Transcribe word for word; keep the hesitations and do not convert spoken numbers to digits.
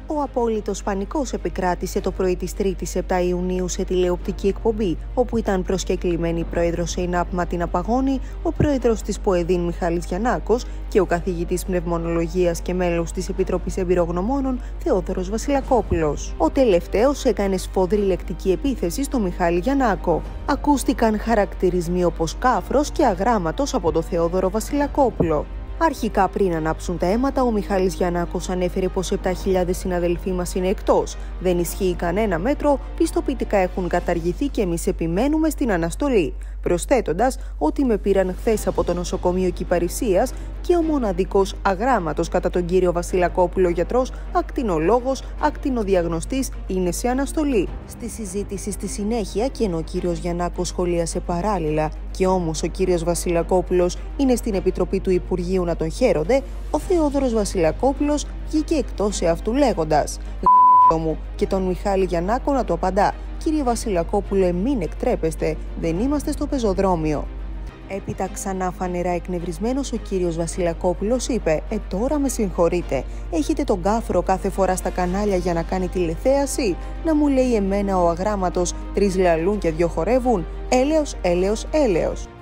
Ο απόλυτος πανικός επικράτησε το πρωί της Τρίτης επτά Ιουνίου σε τηλεοπτική εκπομπή, όπου ήταν προσκεκλημένοι η πρόεδρος ΕΙΝΑΠ Ματίνα Παγώνη, ο πρόεδρος της ΠΟΕΔΗΝ Μιχάλης Γιαννάκος και ο καθηγητής πνευμονολογίας και μέλος της Επιτροπής Εμπειρογνωμόνων Θεόδωρος Βασιλακόπουλος. Ο τελευταίος έκανε σφοδρή λεκτική επίθεση στο Μιχάλη Γιαννάκο. Ακούστηκαν χαρακτηρισμοί όπως κάφρος και αγράμματος από το Θεόδωρο Βασιλακόπουλο. Αρχικά, πριν ανάψουν τα αίματα, ο Μιχάλης Γιαννάκος ανέφερε πως επτά χιλιάδες συναδελφοί μας είναι εκτός. Δεν ισχύει κανένα μέτρο, πιστοποιητικά έχουν καταργηθεί και εμείς επιμένουμε στην αναστολή. Προσθέτοντας ότι με πήραν χθες από το νοσοκομείο Κυπαρισίας και ο μοναδικός αγράμματος κατά τον κύριο Βασιλακόπουλο γιατρός, ακτινολόγος, ακτινοδιαγνωστής, είναι σε αναστολή. Στη συζήτηση στη συνέχεια, και ενώ ο κύριος Γιαννάκος σχολίασε παράλληλα και όμως ο κύριος Βασιλακόπουλος είναι στην Επιτροπή του Υπουργείου να τον χαίρονται, ο Θεόδωρος Βασιλακόπουλος βγήκε εκτός εαυτού λέγοντας «Γ***ο μου» και τον Μιχάλη Γιαννάκο να του απαντά «Κύριε Βασιλακόπουλε, μην εκτρέπεστε, δεν είμαστε στο πεζοδρόμιο». Έπειτα, ξανά φανερά εκνευρισμένος, ο κύριος Βασιλακόπουλος είπε «Ε, τώρα με συγχωρείτε, έχετε τον κάφρο κάθε φορά στα κανάλια για να κάνει τηλεθέαση, να μου λέει εμένα ο αγράμματος τρεις λαλούν και δυο χορεύουν, έλεος, έλεος, έλεος».